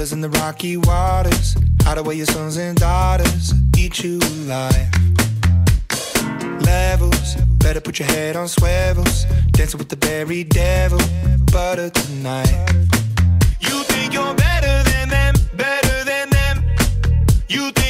brothers in the rocky waters, hide away your sons and daughters, eat you alive. Levels, better put your head on swivels, dancing with the berry devil, butter tonight. You think you're better than them, better than them. You think